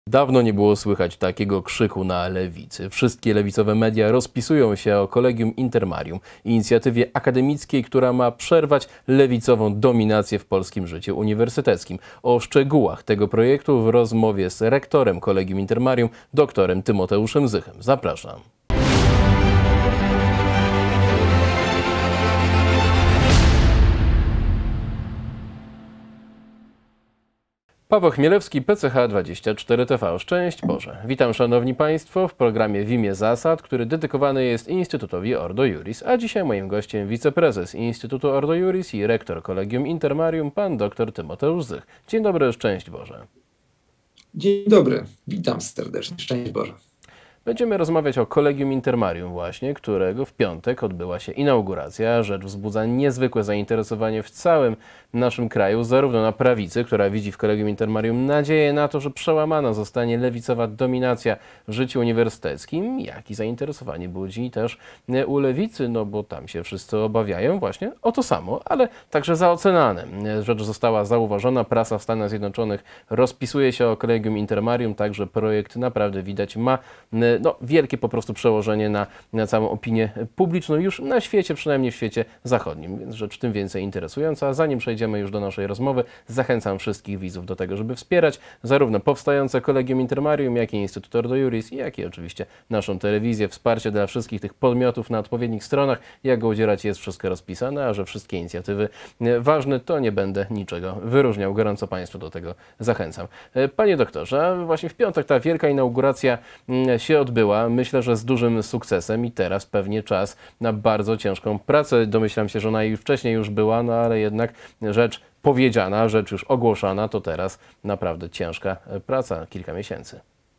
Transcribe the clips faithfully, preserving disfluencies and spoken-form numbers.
Dawno nie było słychać takiego krzyku na lewicy. Wszystkie lewicowe media rozpisują się o Collegium Intermarium, inicjatywie akademickiej, która ma przerwać lewicową dominację w polskim życiu uniwersyteckim. O szczegółach tego projektu w rozmowie z rektorem Collegium Intermarium, doktorem Tymoteuszem Zychem. Zapraszam. Paweł Chmielewski, P C H dwadzieścia cztery T V. Szczęść Boże. Witam szanowni państwo w programie W imię zasad, który dedykowany jest Instytutowi Ordo Iuris, a dzisiaj moim gościem wiceprezes Instytutu Ordo Iuris i rektor Collegium Intermarium, pan dr Tymoteusz Zych. Dzień dobry, szczęść Boże. Dzień dobry, witam serdecznie, szczęść Boże. Będziemy rozmawiać o Collegium Intermarium właśnie, którego w piątek odbyła się inauguracja. Rzecz wzbudza niezwykłe zainteresowanie w całym naszym kraju, zarówno na prawicy, która widzi w Collegium Intermarium nadzieję na to, że przełamana zostanie lewicowa dominacja w życiu uniwersyteckim, jak i zainteresowanie budzi też u lewicy, no bo tam się wszyscy obawiają właśnie o to samo, ale także za ocenane. Rzecz została zauważona, prasa w Stanach Zjednoczonych rozpisuje się o Collegium Intermarium, także projekt naprawdę widać ma no, wielkie po prostu przełożenie na, na całą opinię publiczną już na świecie, przynajmniej w świecie zachodnim, więc rzecz tym więcej interesująca. Zanim przejdziemy już do naszej rozmowy, zachęcam wszystkich widzów do tego, żeby wspierać zarówno powstające Collegium Intermarium, jak i Instytut Ordo Iuris, jak i oczywiście naszą telewizję. Wsparcie dla wszystkich tych podmiotów na odpowiednich stronach. Jak go udzielać, jest wszystko rozpisane, a że wszystkie inicjatywy ważne, to nie będę niczego wyróżniał. Gorąco Państwa do tego zachęcam. Panie doktorze, właśnie w piątek ta wielka inauguracja się odbyła, myślę, że z dużym sukcesem i teraz pewnie czas na bardzo ciężką pracę. Domyślam się, że ona już wcześniej już była, no ale jednak rzecz powiedziana, rzecz już ogłoszona, to teraz naprawdę ciężka praca, kilka miesięcy.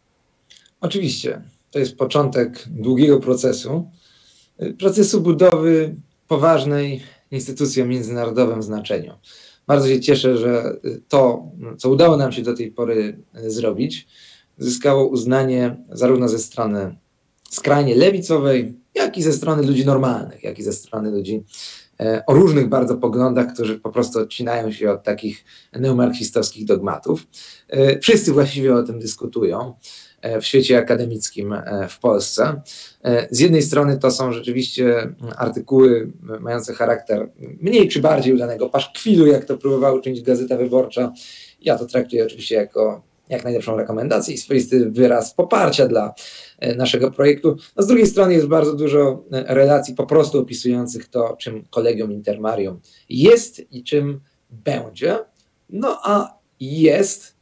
Oczywiście, to jest początek długiego procesu, procesu budowy poważnej instytucji o międzynarodowym znaczeniu. Bardzo się cieszę, że to, co udało nam się do tej pory zrobić, zyskało uznanie zarówno ze strony skrajnie lewicowej, jak i ze strony ludzi normalnych, jak i ze strony ludzi e, o różnych bardzo poglądach, którzy po prostu odcinają się od takich neomarksistowskich dogmatów. E, wszyscy właściwie o tym dyskutują e, w świecie akademickim e, w Polsce. E, z jednej strony to są rzeczywiście artykuły mające charakter mniej czy bardziej udanego paszkwilu, jak to próbowała uczynić Gazeta Wyborcza. Ja to traktuję oczywiście jako jak najlepszą rekomendację i swoisty wyraz poparcia dla naszego projektu. No z drugiej strony jest bardzo dużo relacji po prostu opisujących to, czym Collegium Intermarium jest i czym będzie. No a jest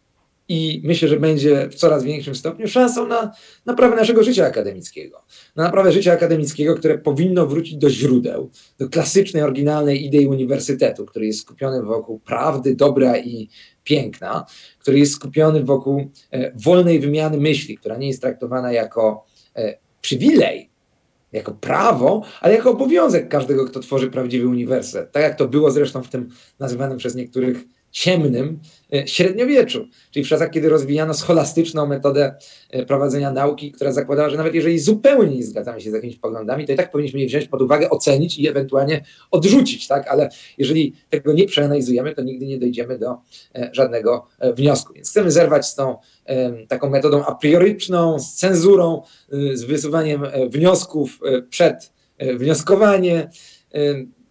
i myślę, że będzie w coraz większym stopniu szansą na naprawę naszego życia akademickiego. Na naprawę życia akademickiego, które powinno wrócić do źródeł, do klasycznej, oryginalnej idei uniwersytetu, który jest skupiony wokół prawdy, dobra i piękna, który jest skupiony wokół e, wolnej wymiany myśli, która nie jest traktowana jako e, przywilej, jako prawo, ale jako obowiązek każdego, kto tworzy prawdziwy uniwersytet. Tak jak to było zresztą w tym nazywanym przez niektórych ciemnym e, średniowieczu, czyli w czasach, kiedy rozwijano scholastyczną metodę e, prowadzenia nauki, która zakładała, że nawet jeżeli zupełnie nie zgadzamy się z jakimiś poglądami, to i tak powinniśmy je wziąć pod uwagę, ocenić i ewentualnie odrzucić, tak? Ale jeżeli tego nie przeanalizujemy, to nigdy nie dojdziemy do e, żadnego e, wniosku. Więc chcemy zerwać z tą e, taką metodą a prioryczną, z cenzurą, e, z wysuwaniem e, wniosków e, przed e, wnioskowanie. E,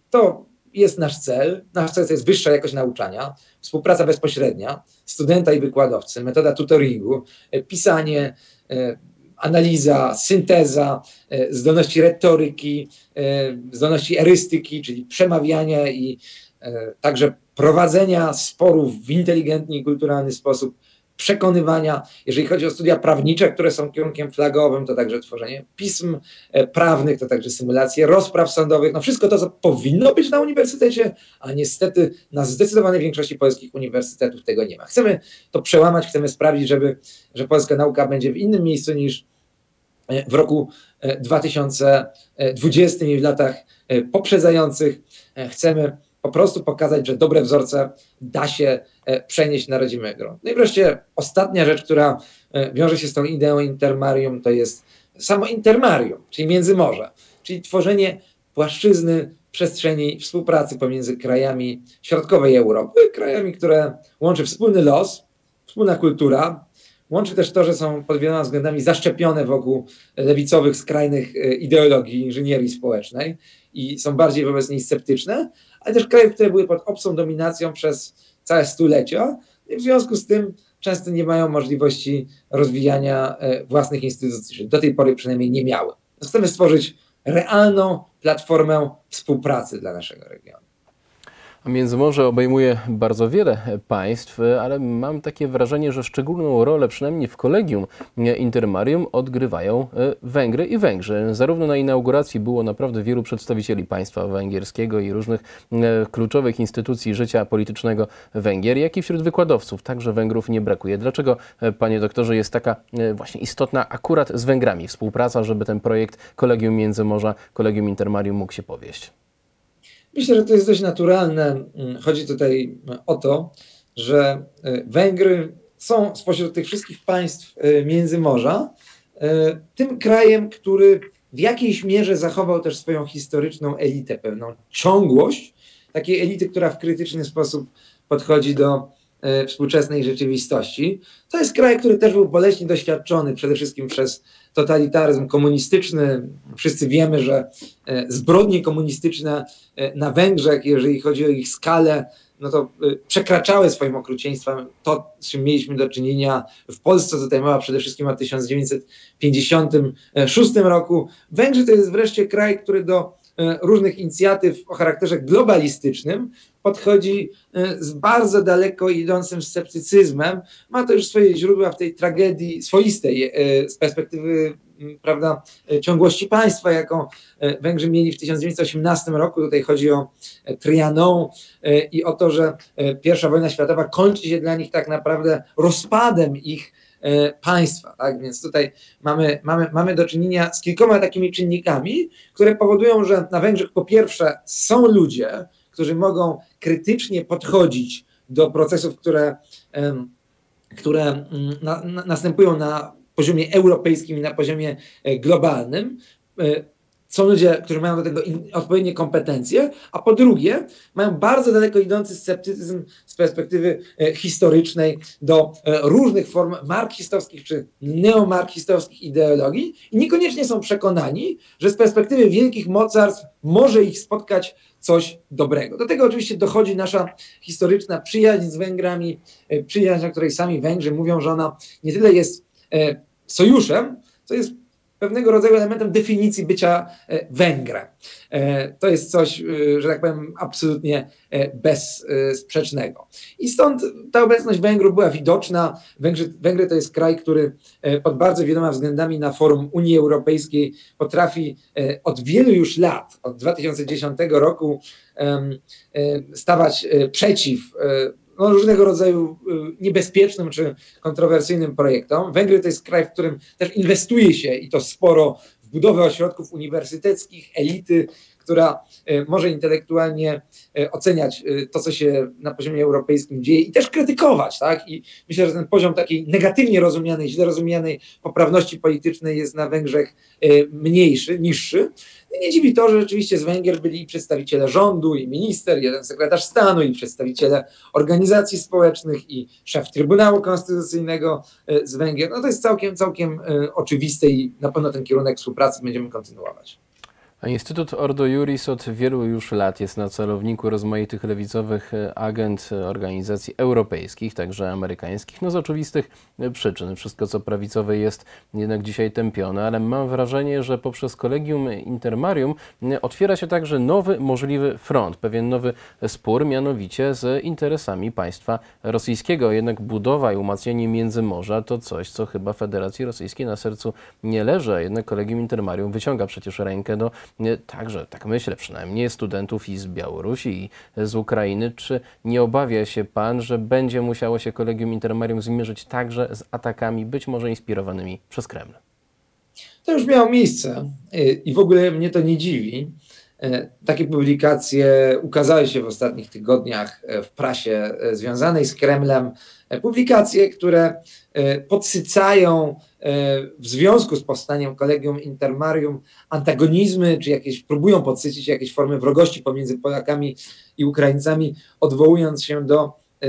to jest nasz cel. Nasz cel to jest wyższa jakość nauczania, współpraca bezpośrednia studenta i wykładowcy, metoda tutoringu, pisanie, analiza, synteza, zdolności retoryki, zdolności erystyki, czyli przemawiania i także prowadzenia sporów w inteligentny i kulturalny sposób, przekonywania. Jeżeli chodzi o studia prawnicze, które są kierunkiem flagowym, to także tworzenie pism prawnych, to także symulacje rozpraw sądowych. No wszystko to, co powinno być na uniwersytecie, a niestety na zdecydowanej większości polskich uniwersytetów tego nie ma. Chcemy to przełamać, chcemy sprawić, żeby, że polska nauka będzie w innym miejscu niż w roku dwa tysiące dwudziestym i w latach poprzedzających. Chcemy po prostu pokazać, że dobre wzorce da się przenieść na rodzimy grunt. No i wreszcie ostatnia rzecz, która wiąże się z tą ideą Intermarium, to jest samo Intermarium, czyli Międzymorze, czyli tworzenie płaszczyzny przestrzeni współpracy pomiędzy krajami środkowej Europy, krajami, które łączy wspólny los, wspólna kultura, Łączy też to, że są pod wieloma względami zaszczepione wokół lewicowych, skrajnych ideologii inżynierii społecznej i są bardziej wobec niej sceptyczne, ale też krajów, które były pod obcą dominacją przez całe stulecia i w związku z tym często nie mają możliwości rozwijania własnych instytucji, czy do tej pory przynajmniej nie miały. Chcemy stworzyć realną platformę współpracy dla naszego regionu. Międzymorze obejmuje bardzo wiele państw, ale mam takie wrażenie, że szczególną rolę, przynajmniej w Collegium Intermarium, odgrywają Węgry i Węgrzy. Zarówno na inauguracji było naprawdę wielu przedstawicieli państwa węgierskiego i różnych kluczowych instytucji życia politycznego Węgier, jak i wśród wykładowców także Węgrów nie brakuje. Dlaczego, panie doktorze, jest taka właśnie istotna akurat z Węgrami współpraca, żeby ten projekt Collegium Międzymorza, Collegium Intermarium mógł się powieść? Myślę, że to jest dość naturalne. Chodzi tutaj o to, że Węgry są spośród tych wszystkich państw Międzymorza tym krajem, który w jakiejś mierze zachował też swoją historyczną elitę, pewną ciągłość takiej elity, która w krytyczny sposób podchodzi do współczesnej rzeczywistości. To jest kraj, który też był boleśnie doświadczony przede wszystkim przez totalitaryzm komunistyczny. Wszyscy wiemy, że zbrodnie komunistyczne na Węgrzech, jeżeli chodzi o ich skalę, no to przekraczały swoim okrucieństwem to, z czym mieliśmy do czynienia w Polsce. Tutaj mowa przede wszystkim o tysiąc dziewięćset pięćdziesiątym szóstym roku. Węgrzy to jest wreszcie kraj, który do różnych inicjatyw o charakterze globalistycznym podchodzi z bardzo daleko idącym sceptycyzmem. Ma to już swoje źródła w tej tragedii swoistej z perspektywy, prawda, ciągłości państwa, jaką Węgrzy mieli w tysiąc dziewięćset osiemnastym roku. Tutaj chodzi o Trianon i o to, że pierwsza wojna światowa kończy się dla nich tak naprawdę rozpadem ich państwa. Tak? Więc tutaj mamy, mamy, mamy do czynienia z kilkoma takimi czynnikami, które powodują, że na Węgrzech po pierwsze są ludzie, którzy mogą krytycznie podchodzić do procesów, które, które na, na, następują na poziomie europejskim i na poziomie globalnym. Są ludzie, którzy mają do tego odpowiednie kompetencje, a po drugie mają bardzo daleko idący sceptycyzm z perspektywy historycznej do różnych form marksistowskich czy neomarksistowskich ideologii i niekoniecznie są przekonani, że z perspektywy wielkich mocarstw może ich spotkać coś dobrego. Do tego oczywiście dochodzi nasza historyczna przyjaźń z Węgrami, przyjaźń, o której sami Węgrzy mówią, że ona nie tyle jest sojuszem, co jest pewnego rodzaju elementem definicji bycia Węgrem. To jest coś, że tak powiem, absolutnie bezsprzecznego. I stąd ta obecność Węgrów była widoczna. Węgry, Węgry to jest kraj, który pod bardzo wieloma względami na forum Unii Europejskiej potrafi od wielu już lat, od dwa tysiące dziesiątego roku, stawać przeciw no, różnego rodzaju niebezpiecznym czy kontrowersyjnym projektom. Węgry to jest kraj, w którym też inwestuje się i to sporo w budowę ośrodków uniwersyteckich, elity, która może intelektualnie oceniać to, co się na poziomie europejskim dzieje i też krytykować. Tak? I myślę, że ten poziom takiej negatywnie rozumianej, źle rozumianej poprawności politycznej jest na Węgrzech mniejszy, niższy. Nie dziwi to, że rzeczywiście z Węgier byli przedstawiciele rządu i minister, jeden sekretarz stanu i przedstawiciele organizacji społecznych i szef Trybunału Konstytucyjnego z Węgier. No to jest całkiem, całkiem oczywiste i na pewno ten kierunek współpracy będziemy kontynuować. A Instytut Ordo Iuris od wielu już lat jest na celowniku rozmaitych lewicowych agent organizacji europejskich, także amerykańskich, no z oczywistych przyczyn. Wszystko, co prawicowe, jest jednak dzisiaj tępione, ale mam wrażenie, że poprzez Collegium Intermarium otwiera się także nowy możliwy front, pewien nowy spór, mianowicie z interesami państwa rosyjskiego. Jednak budowa i umacnianie Międzymorza to coś, co chyba Federacji Rosyjskiej na sercu nie leży, a jednak Collegium Intermarium wyciąga przecież rękę do także, tak myślę przynajmniej, studentów i z Białorusi, i z Ukrainy. Czy nie obawia się pan, że będzie musiało się Collegium Intermarium zmierzyć także z atakami, być może inspirowanymi przez Kreml? To już miało miejsce i w ogóle mnie to nie dziwi. Takie publikacje ukazały się w ostatnich tygodniach w prasie związanej z Kremlem. Publikacje, które podsycają w związku z powstaniem Collegium Intermarium antagonizmy, czy jakieś próbują podsycić jakieś formy wrogości pomiędzy Polakami i Ukraińcami, odwołując się do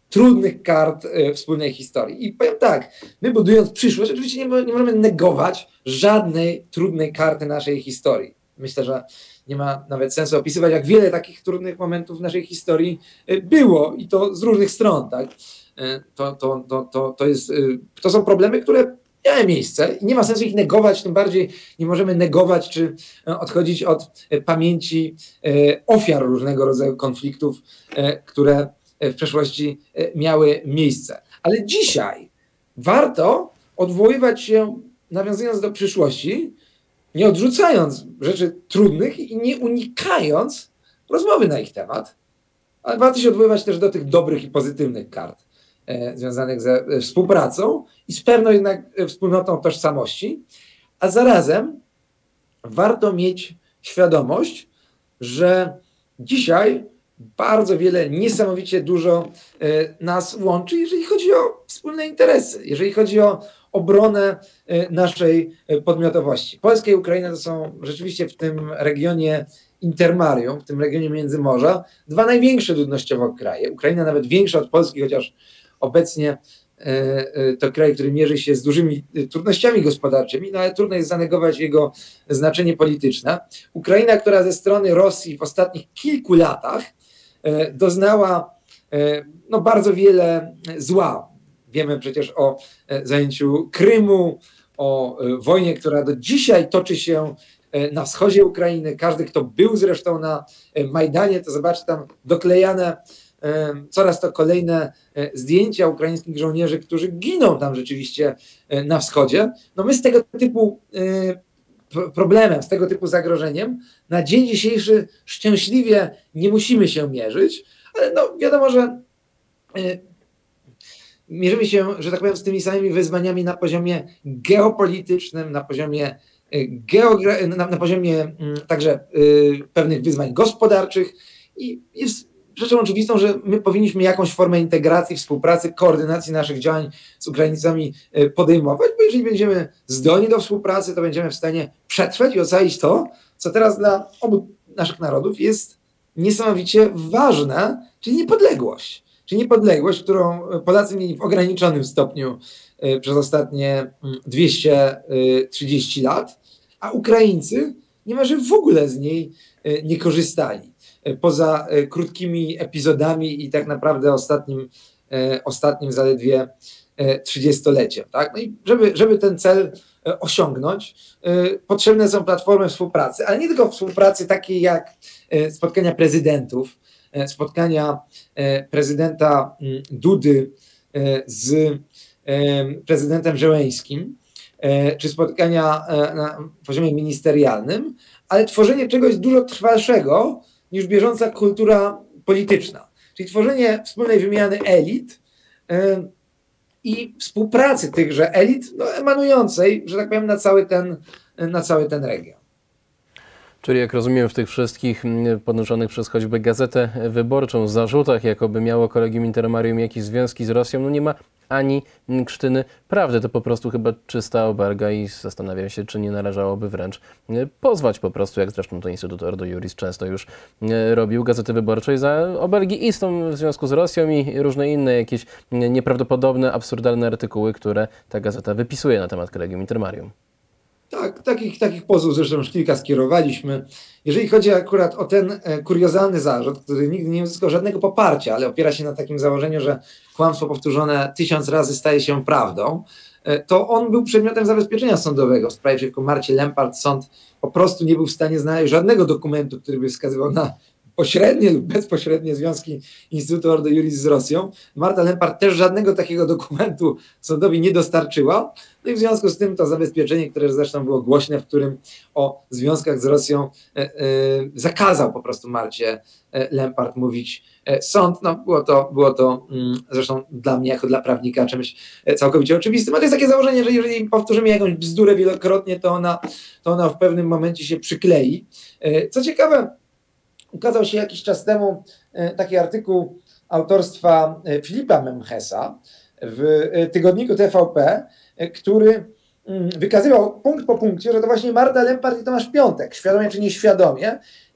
trudnych kart y, wspólnej historii. I powiem tak, my budując przyszłość, oczywiście nie, nie możemy negować żadnej trudnej karty naszej historii. Myślę, że nie ma nawet sensu opisywać, jak wiele takich trudnych momentów w naszej historii y, było i to z różnych stron. Tak? Y, to, to, to, to, to, jest, y, to są problemy, które miały miejsce i nie ma sensu ich negować, tym bardziej nie możemy negować czy odchodzić od pamięci ofiar różnego rodzaju konfliktów, które w przeszłości miały miejsce. Ale dzisiaj warto odwoływać się, nawiązując do przyszłości, nie odrzucając rzeczy trudnych i nie unikając rozmowy na ich temat, ale warto się odwoływać też do tych dobrych i pozytywnych kart związanych ze współpracą i z pewną jednak wspólnotą tożsamości, a zarazem warto mieć świadomość, że dzisiaj bardzo wiele, niesamowicie dużo nas łączy, jeżeli chodzi o wspólne interesy, jeżeli chodzi o obronę naszej podmiotowości. Polska i Ukraina to są rzeczywiście w tym regionie Intermarium, w tym regionie Międzymorza, dwa największe ludnościowo kraje. Ukraina nawet większa od Polski, chociaż obecnie to kraj, który mierzy się z dużymi trudnościami gospodarczymi, no ale trudno jest zanegować jego znaczenie polityczne. Ukraina, która ze strony Rosji w ostatnich kilku latach doznała no, bardzo wiele zła. Wiemy przecież o zajęciu Krymu, o wojnie, która do dzisiaj toczy się na wschodzie Ukrainy. Każdy, kto był zresztą na Majdanie, to zobaczy tam doklejane coraz to kolejne zdjęcia ukraińskich żołnierzy, którzy giną tam rzeczywiście na wschodzie. No my z tego typu problemem, z tego typu zagrożeniem na dzień dzisiejszy szczęśliwie nie musimy się mierzyć, ale no wiadomo, że mierzymy się, że tak powiem, z tymi samymi wyzwaniami na poziomie geopolitycznym, na poziomie geogra- na, na poziomie także pewnych wyzwań gospodarczych i jest rzeczą oczywistą, że my powinniśmy jakąś formę integracji, współpracy, koordynacji naszych działań z Ukraińcami podejmować, bo jeżeli będziemy zdolni do współpracy, to będziemy w stanie przetrwać i ocalić to, co teraz dla obu naszych narodów jest niesamowicie ważne, czyli niepodległość. Czyli niepodległość, którą Polacy mieli w ograniczonym stopniu przez ostatnie dwieście trzydzieści lat, a Ukraińcy niemalże w ogóle z niej nie korzystali. Poza krótkimi epizodami i tak naprawdę ostatnim, ostatnim zaledwie trzydziestoleciem. Tak? No i żeby, żeby ten cel osiągnąć, potrzebne są platformy współpracy, ale nie tylko współpracy takiej jak spotkania prezydentów, spotkania prezydenta Dudy z prezydentem Zełenskim, czy spotkania na poziomie ministerialnym, ale tworzenie czegoś dużo trwalszego niż bieżąca kultura polityczna. Czyli tworzenie wspólnej wymiany elit i współpracy tychże elit, no, emanującej, że tak powiem, na cały ten, na cały ten region. Czyli jak rozumiem, w tych wszystkich podnoszonych przez choćby Gazetę Wyborczą zarzutach, jakoby miało Collegium Intermarium jakieś związki z Rosją, no nie ma ani krztyny prawdy. To po prostu chyba czysta obelga i zastanawiam się, czy nie należałoby wręcz pozwać po prostu, jak zresztą to Instytut Ordo Iuris często już robił, Gazety Wyborczej za obelgi istą w związku z Rosją i różne inne jakieś nieprawdopodobne, absurdalne artykuły, które ta gazeta wypisuje na temat Collegium Intermarium. Tak, takich, takich pozwów zresztą już kilka skierowaliśmy. Jeżeli chodzi akurat o ten kuriozalny zarzut, który nigdy nie uzyskał żadnego poparcia, ale opiera się na takim założeniu, że kłamstwo powtórzone tysiąc razy staje się prawdą, to on był przedmiotem zabezpieczenia sądowego. W sprawie przeciwko Marcie Lempart sąd po prostu nie był w stanie znaleźć żadnego dokumentu, który by wskazywał na pośrednie lub bezpośrednie związki Instytutu Ordo Iuris z Rosją. Marta Lempart też żadnego takiego dokumentu sądowi nie dostarczyła. No i w związku z tym to zabezpieczenie, które zresztą było głośne, w którym o związkach z Rosją e, e, zakazał po prostu Marcie Lempart mówić e, sąd. No było to, było to mm, zresztą dla mnie jako dla prawnika czymś całkowicie oczywistym. A to jest takie założenie, że jeżeli powtórzymy jakąś bzdurę wielokrotnie, to ona, to ona w pewnym momencie się przyklei. E, co ciekawe, ukazał się jakiś czas temu taki artykuł autorstwa Filipa Memchesa w tygodniku T V P, który wykazywał punkt po punkcie, że to właśnie Marta Lempart i Tomasz Piątek, świadomie czy nieświadomie,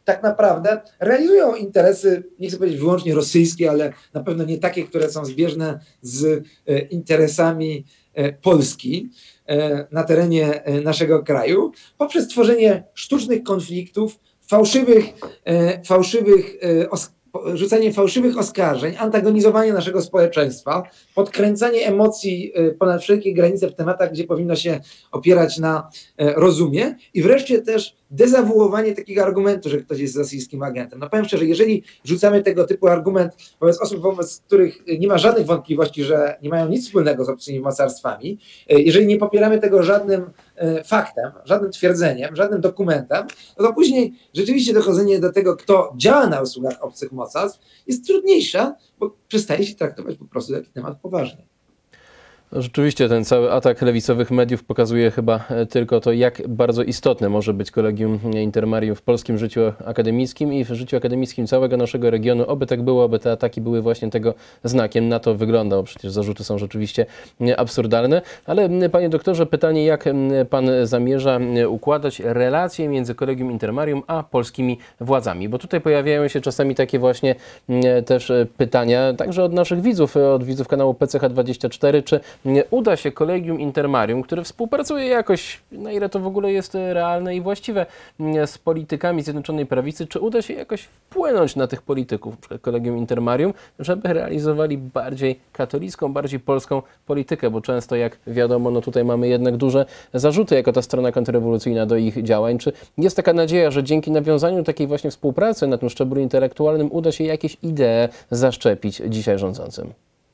tak naprawdę realizują interesy, nie chcę powiedzieć wyłącznie rosyjskie, ale na pewno nie takie, które są zbieżne z interesami Polski na terenie naszego kraju, poprzez tworzenie sztucznych konfliktów, fałszywych, fałszywych rzucanie fałszywych oskarżeń, antagonizowanie naszego społeczeństwa, podkręcanie emocji ponad wszelkie granice w tematach, gdzie powinno się opierać na rozumie i wreszcie też dezawuowanie takiego argumentu, że ktoś jest rosyjskim agentem. No powiem szczerze, jeżeli rzucamy tego typu argument wobec osób, wobec których nie ma żadnych wątpliwości, że nie mają nic wspólnego z obcymi mocarstwami, jeżeli nie popieramy tego żadnym faktem, żadnym twierdzeniem, żadnym dokumentem, no to później rzeczywiście dochodzenie do tego, kto działa na usługach obcych mocarstw, jest trudniejsze, bo przestaje się traktować po prostu taki temat poważnie. Rzeczywiście ten cały atak lewicowych mediów pokazuje chyba tylko to, jak bardzo istotne może być Collegium Intermarium w polskim życiu akademickim i w życiu akademickim całego naszego regionu. Oby tak było, oby te ataki były właśnie tego znakiem. Na to wygląda, bo przecież zarzuty są rzeczywiście absurdalne. Ale panie doktorze, pytanie, jak pan zamierza układać relacje między Collegium Intermarium a polskimi władzami? Bo tutaj pojawiają się czasami takie właśnie też pytania, także od naszych widzów, od widzów kanału P C H dwadzieścia cztery, czy uda się Collegium Intermarium, które współpracuje jakoś, na ile to w ogóle jest realne i właściwe, z politykami Zjednoczonej Prawicy, czy uda się jakoś wpłynąć na tych polityków, np. Collegium Intermarium, żeby realizowali bardziej katolicką, bardziej polską politykę, bo często, jak wiadomo, no tutaj mamy jednak duże zarzuty jako ta strona kontrrewolucyjna do ich działań. Czy jest taka nadzieja, że dzięki nawiązaniu takiej właśnie współpracy na tym szczeblu intelektualnym uda się jakieś idee zaszczepić dzisiaj rządzącym?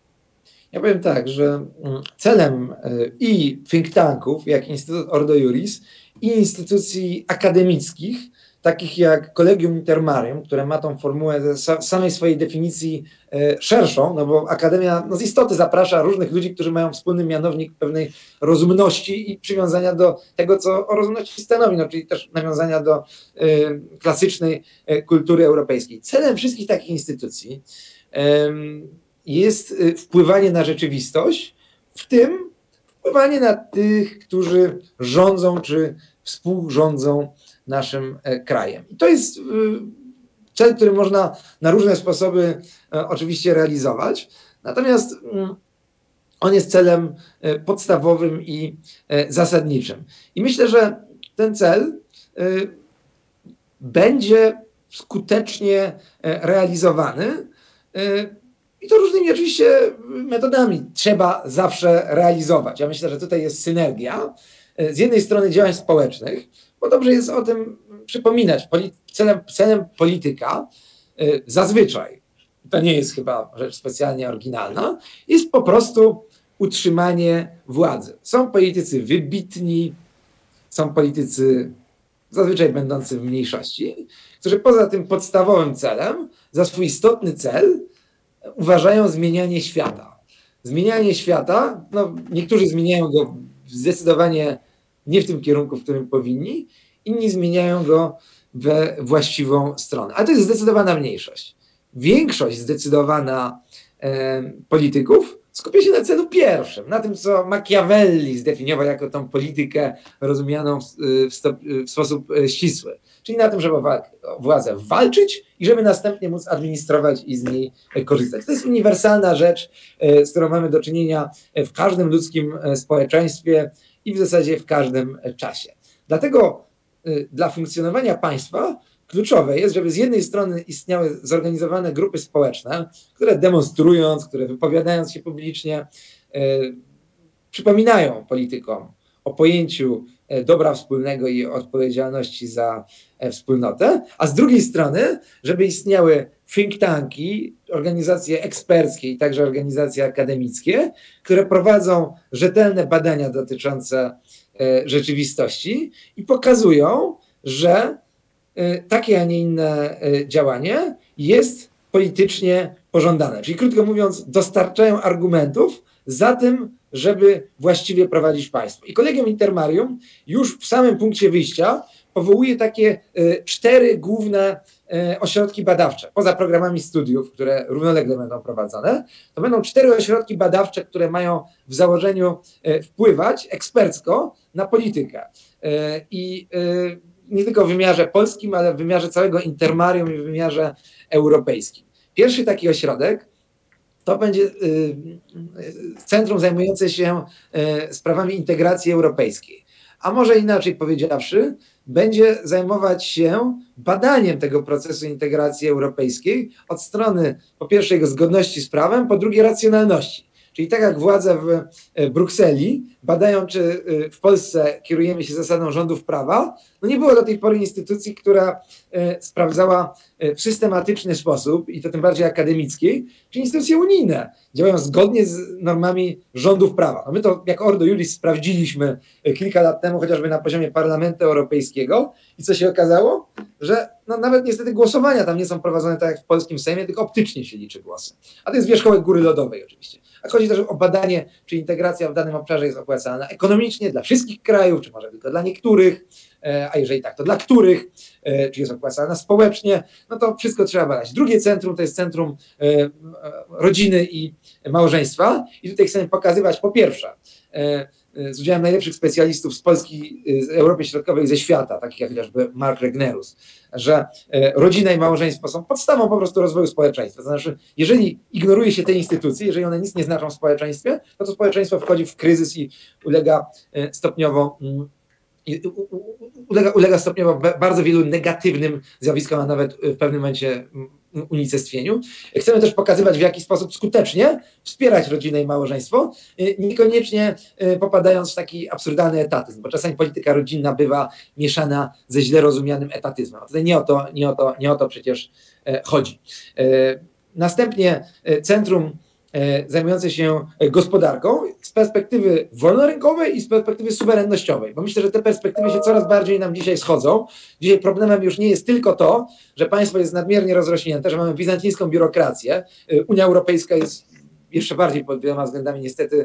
Ja powiem tak, że celem i think tanków, jak Instytut Ordo Iuris, i instytucji akademickich, takich jak Collegium Intermarium, które ma tą formułę z samej swojej definicji szerszą, no bo akademia no z istoty zaprasza różnych ludzi, którzy mają wspólny mianownik pewnej rozumności i przywiązania do tego, co o rozumności stanowi, no, czyli też nawiązania do y, klasycznej y, kultury europejskiej. Celem wszystkich takich instytucji y, jest wpływanie na rzeczywistość, w tym wpływanie na tych, którzy rządzą czy współrządzą naszym krajem. I to jest cel, który można na różne sposoby oczywiście realizować, natomiast on jest celem podstawowym i zasadniczym. I myślę, że ten cel będzie skutecznie realizowany, i to różnymi oczywiście metodami trzeba zawsze realizować. Ja myślę, że tutaj jest synergia z jednej strony działań społecznych, bo dobrze jest o tym przypominać. Celem, celem polityka zazwyczaj, to nie jest chyba rzecz specjalnie oryginalna, jest po prostu utrzymanie władzy. Są politycy wybitni, są politycy zazwyczaj będący w mniejszości, którzy poza tym podstawowym celem, za swój istotny cel, uważają zmienianie świata. Zmienianie świata, no niektórzy zmieniają go zdecydowanie nie w tym kierunku, w którym powinni, inni zmieniają go we właściwą stronę. Ale to jest zdecydowana mniejszość. Większość zdecydowana e, polityków skupia się na celu pierwszym, na tym, co Machiavelli zdefiniował jako tą politykę rozumianą w, w, sto, w sposób ścisły. Czyli na tym, żeby o władzę walczyć i żeby następnie móc administrować i z niej korzystać. To jest uniwersalna rzecz, z którą mamy do czynienia w każdym ludzkim społeczeństwie i w zasadzie w każdym czasie. Dlatego dla funkcjonowania państwa kluczowe jest, żeby z jednej strony istniały zorganizowane grupy społeczne, które demonstrując, które wypowiadając się publicznie, yy, przypominają politykom o pojęciu dobra wspólnego i odpowiedzialności za wspólnotę, a z drugiej strony, żeby istniały think tanki, organizacje eksperckie i także organizacje akademickie, które prowadzą rzetelne badania dotyczące rzeczywistości i pokazują, że takie, a nie inne działanie jest politycznie pożądane. Czyli krótko mówiąc, dostarczają argumentów za tym, żeby właściwie prowadzić państwo. I Collegium Intermarium już w samym punkcie wyjścia powołuje takie cztery główne ośrodki badawcze. Poza programami studiów, które równolegle będą prowadzone, to będą cztery ośrodki badawcze, które mają w założeniu wpływać ekspercko na politykę. I nie tylko w wymiarze polskim, ale w wymiarze całego Intermarium i w wymiarze europejskim. Pierwszy taki ośrodek to będzie centrum zajmujące się sprawami integracji europejskiej. A może inaczej powiedziawszy, będzie zajmować się badaniem tego procesu integracji europejskiej od strony po pierwsze jego zgodności z prawem, po drugie racjonalności. Czyli tak jak władze w Brukseli badają, czy w Polsce kierujemy się zasadą rządów prawa, no nie było do tej pory instytucji, która sprawdzała w systematyczny sposób, i to tym bardziej akademickiej, czy instytucje unijne działają zgodnie z normami rządów prawa. No my to jako Ordo Iuris sprawdziliśmy kilka lat temu, chociażby na poziomie Parlamentu Europejskiego, i co się okazało? Że no nawet niestety głosowania tam nie są prowadzone tak jak w polskim Sejmie, tylko optycznie się liczy głosy. A to jest wierzchołek góry lodowej oczywiście. A chodzi też o badanie, czy integracja w danym obszarze jest opłacalna ekonomicznie dla wszystkich krajów, czy może tylko dla niektórych, a jeżeli tak, to dla których, czy jest opłacalna społecznie, no to wszystko trzeba badać. Drugie centrum to jest centrum rodziny i małżeństwa i tutaj chcemy pokazywać po pierwsze, z udziałem najlepszych specjalistów z Polski, z Europy Środkowej i ze świata, takich jak chociażby Mark Regnerus, że rodzina i małżeństwo są podstawą po prostu rozwoju społeczeństwa. To znaczy, jeżeli ignoruje się te instytucje, jeżeli one nic nie znaczą w społeczeństwie, to to społeczeństwo wchodzi w kryzys i ulega stopniowo ulega, ulega stopniowo bardzo wielu negatywnym zjawiskom, a nawet w pewnym momencie unicestwieniu. Chcemy też pokazywać, w jaki sposób skutecznie wspierać rodzinę i małżeństwo, niekoniecznie popadając w taki absurdalny etatyzm, bo czasami polityka rodzinna bywa mieszana ze źle rozumianym etatyzmem. A tutaj nie o to, nie o to, nie o to przecież chodzi. Następnie centrum zajmujące się gospodarką z perspektywy wolnorynkowej i z perspektywy suwerennościowej, bo myślę, że te perspektywy się coraz bardziej nam dzisiaj schodzą. Dzisiaj problemem już nie jest tylko to, że państwo jest nadmiernie rozrośnięte, że mamy bizantyjską biurokrację. Unia Europejska jest jeszcze bardziej pod wieloma względami niestety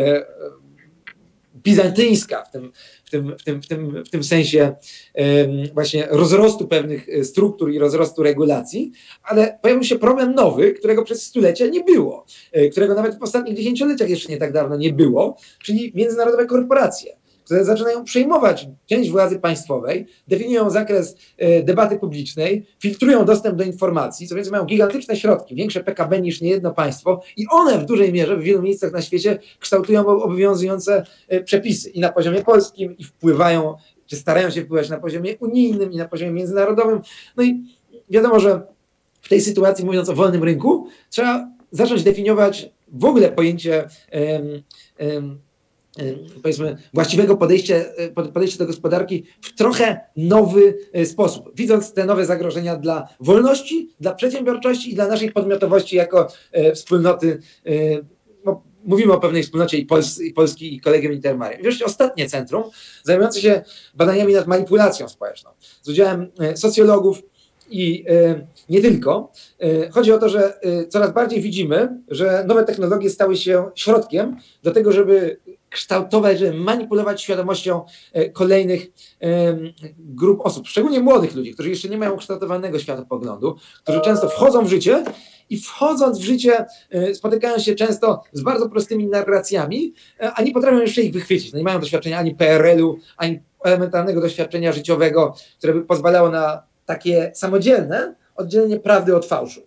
bizantyjska w tym, w tym, w tym, w tym, w tym sensie właśnie rozrostu pewnych struktur i rozrostu regulacji, ale pojawił się problem nowy, którego przez stulecia nie było, którego nawet w ostatnich dziesięcioleciach jeszcze nie tak dawno nie było, czyli międzynarodowe korporacje, które zaczynają przejmować część władzy państwowej, definiują zakres debaty publicznej, filtrują dostęp do informacji, co więcej mają gigantyczne środki, większe P K B niż niejedno państwo i one w dużej mierze w wielu miejscach na świecie kształtują obowiązujące przepisy i na poziomie polskim i wpływają, czy starają się wpływać na poziomie unijnym i na poziomie międzynarodowym. No i wiadomo, że w tej sytuacji, mówiąc o wolnym rynku, trzeba zacząć definiować w ogóle pojęcie um, um, powiedzmy właściwego podejścia, podejścia do gospodarki w trochę nowy sposób, widząc te nowe zagrożenia dla wolności, dla przedsiębiorczości i dla naszej podmiotowości jako wspólnoty. No, mówimy o pewnej wspólnocie i, Pols i Polski i Collegium Intermarium. I wreszcie ostatnie centrum zajmujące się badaniami nad manipulacją społeczną z udziałem socjologów i nie tylko. Chodzi o to, że coraz bardziej widzimy, że nowe technologie stały się środkiem do tego, żeby kształtować, żeby manipulować świadomością kolejnych grup osób, szczególnie młodych ludzi, którzy jeszcze nie mają ukształtowanego światopoglądu, którzy często wchodzą w życie i wchodząc w życie spotykają się często z bardzo prostymi narracjami, a nie potrafią jeszcze ich wychwycić. No nie mają doświadczenia ani P R L u, ani elementarnego doświadczenia życiowego, które by pozwalało na takie samodzielne oddzielenie prawdy od fałszu.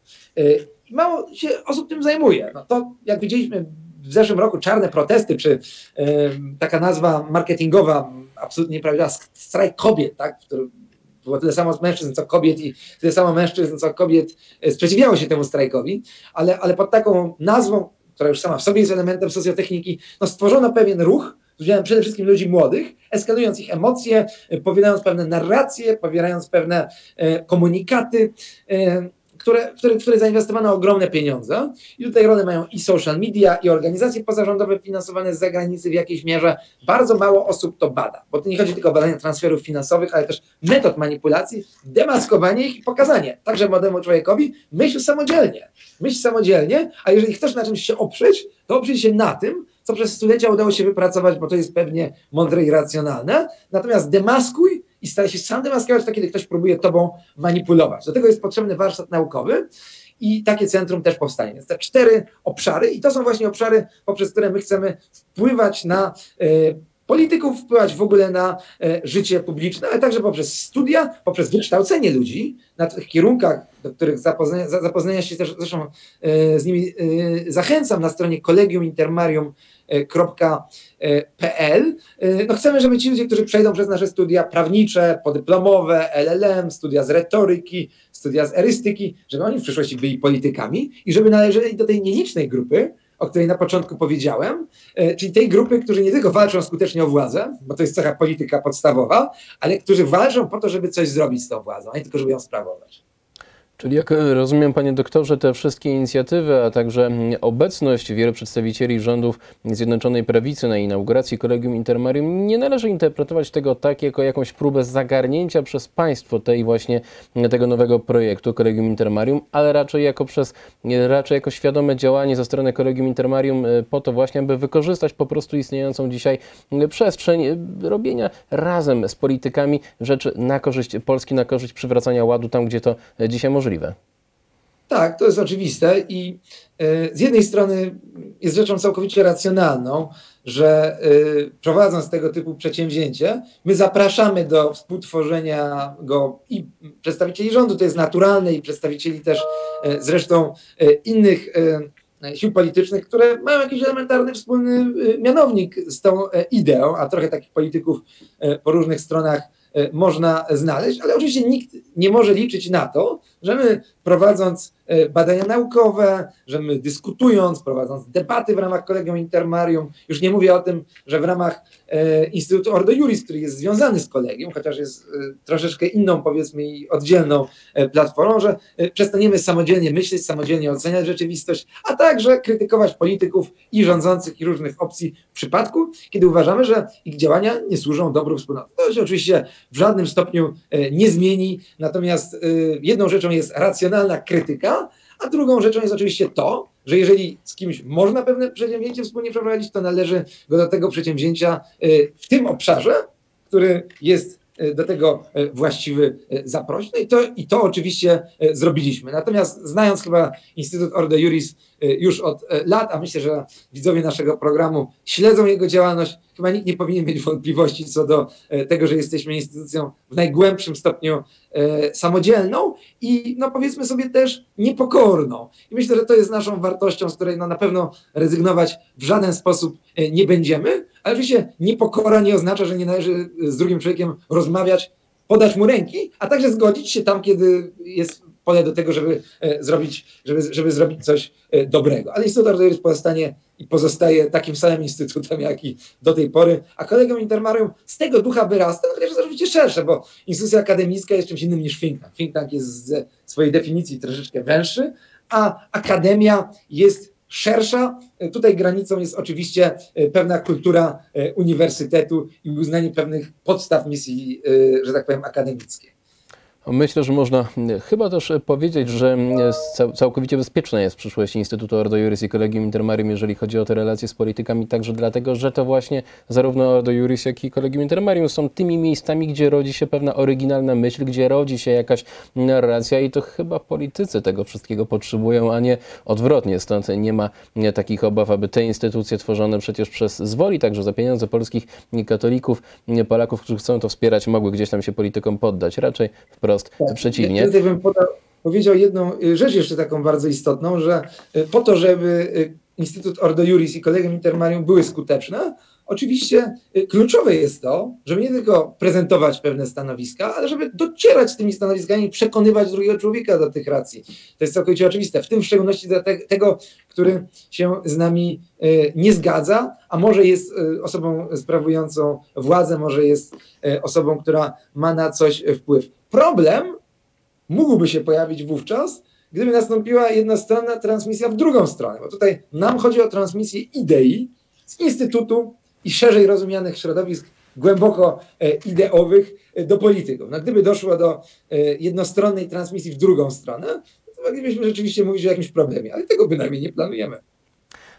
Mało się osób tym zajmuje. No to, jak widzieliśmy w zeszłym roku, czarne protesty, czy y, taka nazwa marketingowa, absolutnie nieprawdziwa, strajk kobiet, tak? Było tyle samo mężczyzn, co kobiet i tyle samo mężczyzn, co kobiet sprzeciwiało się temu strajkowi, ale, ale pod taką nazwą, która już sama w sobie jest elementem socjotechniki, no stworzono pewien ruch z udziałem przede wszystkim ludzi młodych, eskalując ich emocje, powielając pewne narracje, powielając pewne e, komunikaty, e, które, w, które, w które zainwestowano ogromne pieniądze. I tutaj rolę mają i social media, i organizacje pozarządowe finansowane z zagranicy w jakiejś mierze. Bardzo mało osób to bada, bo to nie chodzi tylko o badanie transferów finansowych, ale też metod manipulacji, demaskowanie ich i pokazanie także młodemu człowiekowi, myśl samodzielnie, myśl samodzielnie, a jeżeli chcesz na czymś się oprzeć, to oprzyj się na tym, co przez stulecia udało się wypracować, bo to jest pewnie mądre i racjonalne, natomiast demaskuj i staraj się sam demaskować to, kiedy ktoś próbuje tobą manipulować. Do tego jest potrzebny warsztat naukowy i takie centrum też powstanie. Więc te cztery obszary i to są właśnie obszary, poprzez które my chcemy wpływać na y, polityków, wpływać w ogóle na życie publiczne, ale także poprzez studia, poprzez wykształcenie ludzi na tych kierunkach, do których zapoznania, zapoznania się też zresztą z nimi zachęcam na stronie kolegium intermarium kropka p l. No chcemy, żeby ci ludzie, którzy przejdą przez nasze studia prawnicze, podyplomowe, L L M, studia z retoryki, studia z erystyki, żeby oni w przyszłości byli politykami i żeby należeli do tej nielicznej grupy, o której na początku powiedziałem, czyli tej grupy, którzy nie tylko walczą skutecznie o władzę, bo to jest cecha polityka podstawowa, ale którzy walczą po to, żeby coś zrobić z tą władzą, a nie tylko, żeby ją sprawować. Czyli jak rozumiem, panie doktorze, te wszystkie inicjatywy, a także obecność wielu przedstawicieli rządów Zjednoczonej Prawicy na inauguracji Collegium Intermarium nie należy interpretować tego tak jako jakąś próbę zagarnięcia przez państwo tej właśnie tego nowego projektu Collegium Intermarium, ale raczej jako przez raczej jako świadome działanie ze strony Collegium Intermarium po to właśnie, aby wykorzystać po prostu istniejącą dzisiaj przestrzeń robienia razem z politykami rzeczy na korzyść Polski, na korzyść przywracania ładu tam, gdzie to dzisiaj możliwe. Tak, to jest oczywiste i y, z jednej strony jest rzeczą całkowicie racjonalną, że y, prowadząc tego typu przedsięwzięcie, my zapraszamy do współtworzenia go i przedstawicieli rządu, to jest naturalne, i przedstawicieli też y, zresztą y, innych y, sił politycznych, które mają jakiś elementarny wspólny y, mianownik z tą y, ideą, a trochę takich polityków y, po różnych stronach można znaleźć, ale oczywiście nikt nie może liczyć na to, że my prowadząc badania naukowe, że my dyskutując, prowadząc debaty w ramach Collegium Intermarium, już nie mówię o tym, że w ramach Instytutu Ordo Iuris, który jest związany z kolegium, chociaż jest troszeczkę inną, powiedzmy, i oddzielną platformą, że przestaniemy samodzielnie myśleć, samodzielnie oceniać rzeczywistość, a także krytykować polityków i rządzących i różnych opcji w przypadku, kiedy uważamy, że ich działania nie służą dobru wspólnoty. To się oczywiście w żadnym stopniu nie zmieni, natomiast jedną rzeczą jest racjonalna krytyka, a drugą rzeczą jest oczywiście to, że jeżeli z kimś można pewne przedsięwzięcie wspólnie przeprowadzić, to należy go do tego przedsięwzięcia w tym obszarze, który jest do tego właściwy, zaprosić. No i to, i to oczywiście zrobiliśmy. Natomiast znając chyba Instytut Ordo Iuris już od lat, a myślę, że widzowie naszego programu śledzą jego działalność, chyba nikt nie powinien mieć wątpliwości co do tego, że jesteśmy instytucją w najgłębszym stopniu samodzielną i no powiedzmy sobie też niepokorną. I myślę, że to jest naszą wartością, z której no na pewno rezygnować w żaden sposób nie będziemy, ale oczywiście niepokora nie oznacza, że nie należy z drugim człowiekiem rozmawiać, podać mu ręki, a także zgodzić się tam, kiedy jest pole do tego, żeby zrobić, żeby, żeby zrobić coś dobrego. Ale Instytut Ordo Iuris pozostanie i pozostaje takim samym instytutem, jak i do tej pory, a Collegium Intermarium z tego ducha wyrasta, no chociaż jest oczywiście szersze, bo instytucja akademicka jest czymś innym niż think tank. Think tank jest ze swojej definicji troszeczkę węższy, a akademia jest szersza. Tutaj granicą jest oczywiście pewna kultura uniwersytetu i uznanie pewnych podstaw misji, że tak powiem, akademickiej. Myślę, że można chyba też powiedzieć, że całkowicie bezpieczna jest przyszłość Instytutu Ordo Iuris i Collegium Intermarium, jeżeli chodzi o te relacje z politykami, także dlatego, że to właśnie zarówno Ordo Iuris, jak i Collegium Intermarium są tymi miejscami, gdzie rodzi się pewna oryginalna myśl, gdzie rodzi się jakaś narracja i to chyba politycy tego wszystkiego potrzebują, a nie odwrotnie. Stąd nie ma takich obaw, aby te instytucje tworzone przecież przez z woli, także za pieniądze polskich katolików, Polaków, którzy chcą to wspierać, mogły gdzieś tam się politykom poddać. Raczej wprost tak, przeciwnie. Tutaj bym podał, powiedział jedną rzecz jeszcze taką bardzo istotną, że po to, żeby Instytut Ordo Iuris i Collegium Intermarium były skuteczne, oczywiście kluczowe jest to, żeby nie tylko prezentować pewne stanowiska, ale żeby docierać z tymi stanowiskami i przekonywać drugiego człowieka do tych racji. To jest całkowicie oczywiste, w tym w szczególności do te, tego, który się z nami nie zgadza, a może jest osobą sprawującą władzę, może jest osobą, która ma na coś wpływ. Problem mógłby się pojawić wówczas, gdyby nastąpiła jednostronna transmisja w drugą stronę, bo tutaj nam chodzi o transmisję idei z instytutu i szerzej rozumianych środowisk głęboko ideowych do polityków. No, gdyby doszło do jednostronnej transmisji w drugą stronę, to moglibyśmy rzeczywiście mówić o jakimś problemie, ale tego bynajmniej nie planujemy.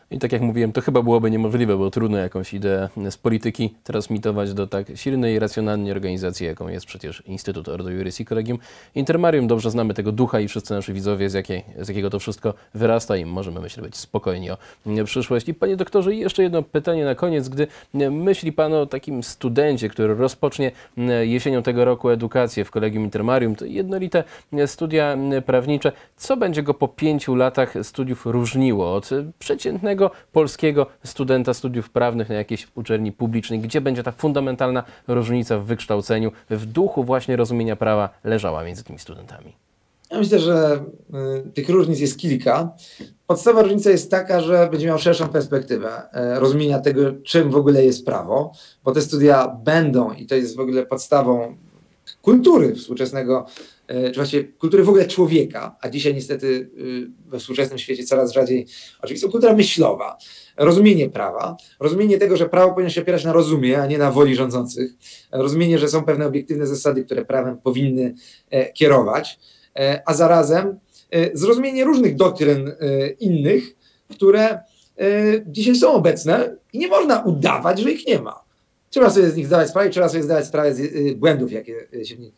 I tak jak mówiłem, to chyba byłoby niemożliwe, bo trudno jakąś ideę z polityki transmitować do tak silnej i racjonalnej organizacji, jaką jest przecież Instytut Ordo Iuris i Collegium Intermarium. Dobrze znamy tego ducha i wszyscy nasi widzowie, z, jakiej, z jakiego to wszystko wyrasta i możemy, myślę, być spokojni o przyszłości. Panie doktorze, jeszcze jedno pytanie na koniec. Gdy myśli pan o takim studencie, który rozpocznie jesienią tego roku edukację w Collegium Intermarium, to jednolite studia prawnicze, co będzie go po pięciu latach studiów różniło od przeciętnego polskiego studenta studiów prawnych na jakiejś uczelni publicznej? Gdzie będzie ta fundamentalna różnica w wykształceniu, w duchu właśnie rozumienia prawa leżała między tymi studentami? Ja myślę, że y, tych różnic jest kilka. Podstawowa różnica jest taka, że będzie miał szerszą perspektywę y, rozumienia tego, czym w ogóle jest prawo, bo te studia będą, i to jest w ogóle podstawą kultury współczesnego, czy właściwie kultury w ogóle człowieka, a dzisiaj niestety we współczesnym świecie coraz rzadziej, oczywiście kultura myślowa, rozumienie prawa, rozumienie tego, że prawo powinno się opierać na rozumie, a nie na woli rządzących, rozumienie, że są pewne obiektywne zasady, które prawem powinny kierować, a zarazem zrozumienie różnych doktryn innych, które dzisiaj są obecne i nie można udawać, że ich nie ma. Trzeba sobie z nich zdawać sprawę i trzeba sobie zdawać sprawę z błędów, jakie się w nich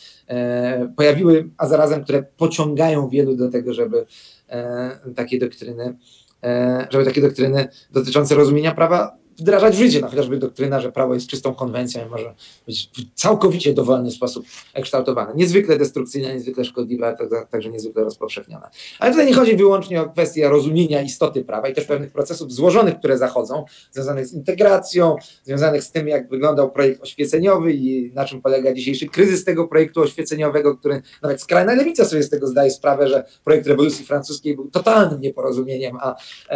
pojawiły, a zarazem, które pociągają wielu do tego, żeby takie doktryny, żeby takie doktryny dotyczące rozumienia prawa wdrażać w życie. No, chociażby doktryna, że prawo jest czystą konwencją i może być w całkowicie dowolny sposób kształtowane. Niezwykle destrukcyjna, niezwykle szkodliwa, a także niezwykle rozpowszechniona. Ale tutaj nie chodzi wyłącznie o kwestię rozumienia istoty prawa i też pewnych procesów złożonych, które zachodzą, związanych z integracją, związanych z tym, jak wyglądał projekt oświeceniowy i na czym polega dzisiejszy kryzys tego projektu oświeceniowego, który nawet skrajna lewica sobie z tego zdaje sprawę, że projekt rewolucji francuskiej był totalnym nieporozumieniem, a,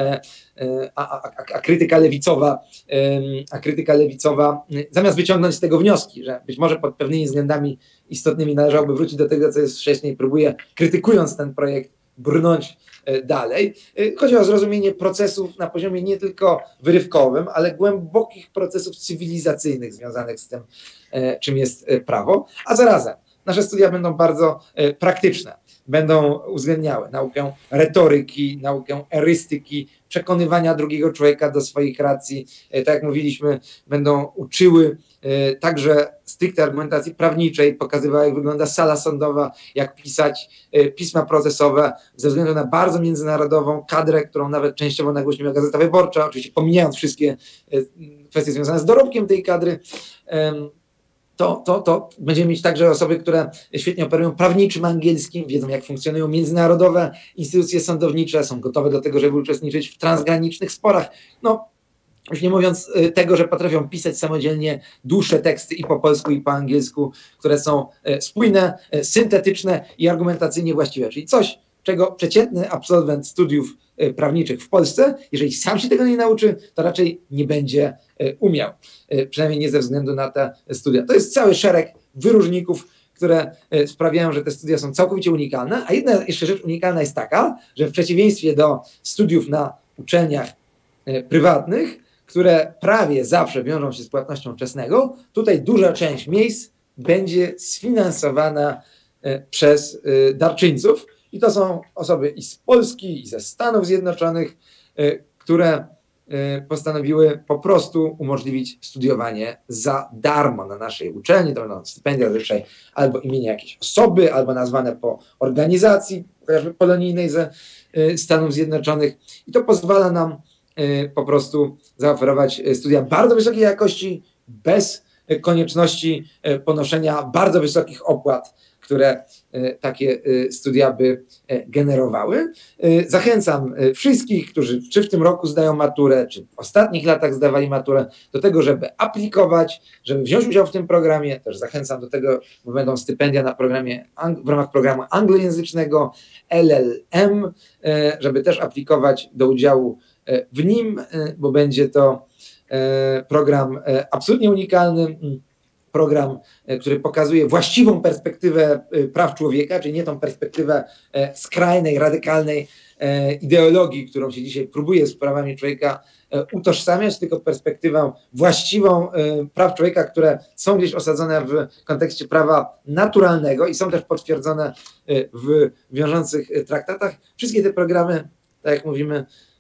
a, a, a, a krytyka lewicowa a krytyka lewicowa, zamiast wyciągnąć z tego wnioski, że być może pod pewnymi względami istotnymi należałoby wrócić do tego, co jest wcześniej, próbuje, krytykując ten projekt, brnąć dalej. Chodzi o zrozumienie procesów na poziomie nie tylko wyrywkowym, ale głębokich procesów cywilizacyjnych związanych z tym, czym jest prawo, a zarazem nasze studia będą bardzo praktyczne. Będą uwzględniały naukę retoryki, naukę erystyki, przekonywania drugiego człowieka do swoich racji. Tak jak mówiliśmy, będą uczyły także stricte argumentacji prawniczej, pokazywały, jak wygląda sala sądowa, jak pisać pisma procesowe, ze względu na bardzo międzynarodową kadrę, którą nawet częściowo nagłośniła Gazeta Wyborcza, oczywiście pomijając wszystkie kwestie związane z dorobkiem tej kadry. To, to, to będziemy mieć także osoby, które świetnie operują prawniczym angielskim, wiedzą, jak funkcjonują międzynarodowe instytucje sądownicze, są gotowe do tego, żeby uczestniczyć w transgranicznych sporach. No, już nie mówiąc tego, że potrafią pisać samodzielnie dłuższe teksty i po polsku, i po angielsku, które są spójne, syntetyczne i argumentacyjnie właściwe. Czyli coś, czego przeciętny absolwent studiów prawniczych w Polsce, jeżeli sam się tego nie nauczy, to raczej nie będzie umiał. Przynajmniej nie ze względu na te studia. To jest cały szereg wyróżników, które sprawiają, że te studia są całkowicie unikalne, a jedna jeszcze rzecz unikalna jest taka, że w przeciwieństwie do studiów na uczelniach prywatnych, które prawie zawsze wiążą się z płatnością czesnego, tutaj duża część miejsc będzie sfinansowana przez darczyńców. I to są osoby i z Polski, i ze Stanów Zjednoczonych, które postanowiły po prostu umożliwić studiowanie za darmo na naszej uczelni. To będą stypendia zazwyczaj albo imienia jakiejś osoby, albo nazwane po organizacji, chociażby polonijnej ze Stanów Zjednoczonych. I to pozwala nam po prostu zaoferować studia bardzo wysokiej jakości, bez konieczności ponoszenia bardzo wysokich opłat, które takie studia by generowały. Zachęcam wszystkich, którzy czy w tym roku zdają maturę, czy w ostatnich latach zdawali maturę, do tego, żeby aplikować, żeby wziąć udział w tym programie. Też zachęcam do tego, bo będą stypendia na programie, w ramach programu anglojęzycznego L L M, żeby też aplikować do udziału w nim, bo będzie to program absolutnie unikalny, program, który pokazuje właściwą perspektywę praw człowieka, czyli nie tą perspektywę skrajnej, radykalnej ideologii, którą się dzisiaj próbuje z prawami człowieka utożsamiać, tylko perspektywę właściwą praw człowieka, które są gdzieś osadzone w kontekście prawa naturalnego i są też potwierdzone w wiążących traktatach. Wszystkie te programy, tak jak mówimy,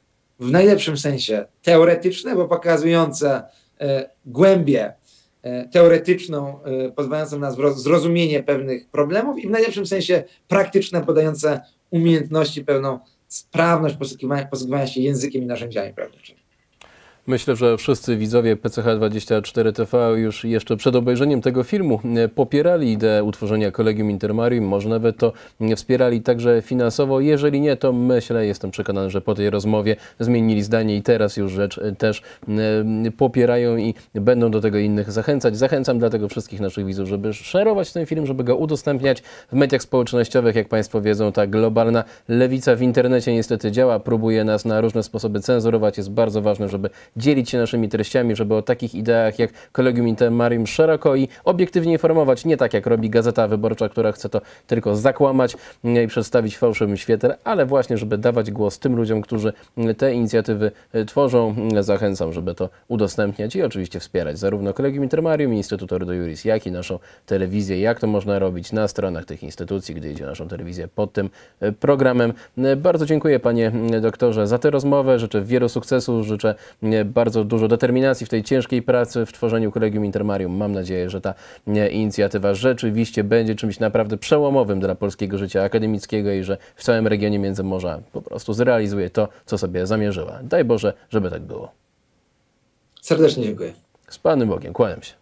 w najlepszym sensie teoretyczne, bo pokazujące głębię teoretyczną, pozwalającą na zrozumienie pewnych problemów, i w najlepszym sensie praktyczne, podające umiejętności, pewną sprawność posługiwania, posługiwania się językiem i narzędziami prawniczymi. Myślę, że wszyscy widzowie P C H dwadzieścia cztery T V już jeszcze przed obejrzeniem tego filmu popierali ideę utworzenia Collegium Intermarium, może nawet to wspierali także finansowo. Jeżeli nie, to myślę, jestem przekonany, że po tej rozmowie zmienili zdanie i teraz już rzecz też popierają i będą do tego innych zachęcać. Zachęcam dlatego wszystkich naszych widzów, żeby szerować ten film, żeby go udostępniać w mediach społecznościowych. Jak Państwo wiedzą, ta globalna lewica w internecie niestety działa, próbuje nas na różne sposoby cenzurować. Jest bardzo ważne, żeby dzielić się naszymi treściami, żeby o takich ideach jak Collegium Intermarium szeroko i obiektywnie informować, nie tak jak robi Gazeta Wyborcza, która chce to tylko zakłamać i przedstawić w fałszywym świetle, ale właśnie, żeby dawać głos tym ludziom, którzy te inicjatywy tworzą. Zachęcam, żeby to udostępniać i oczywiście wspierać zarówno Collegium Intermarium, Instytut Ordo Iuris, jak i naszą telewizję. Jak to można robić na stronach tych instytucji, gdy idzie naszą telewizję pod tym programem. Bardzo dziękuję, panie doktorze, za tę rozmowę. Życzę wielu sukcesów, życzę bardzo dużo determinacji w tej ciężkiej pracy w tworzeniu Collegium Intermarium. Mam nadzieję, że ta inicjatywa rzeczywiście będzie czymś naprawdę przełomowym dla polskiego życia akademickiego i że w całym regionie Międzymorza po prostu zrealizuje to, co sobie zamierzyła. Daj Boże, żeby tak było. Serdecznie dziękuję. Z Panem Bogiem, kłaniam się.